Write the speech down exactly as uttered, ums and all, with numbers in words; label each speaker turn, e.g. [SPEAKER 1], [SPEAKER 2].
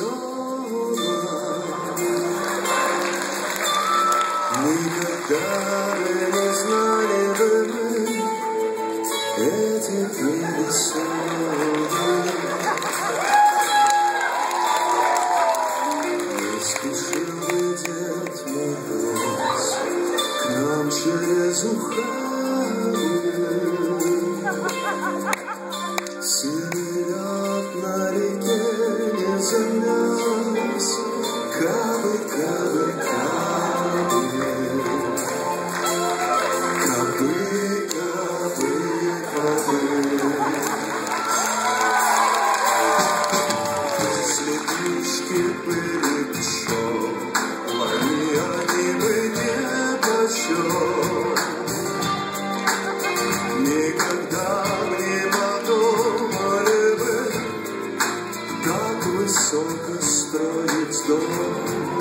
[SPEAKER 1] снова. Никогда не знали бы мы этих небесов. Не спешил бы Дед Мороз к нам через ухабы. Синий лед на реке не замерз, капы, капы, капы. Капы, капы, капы. Если книжки были пшёк, лови они бы не почёт. Никогда не подумали бы, как высоко строить дом.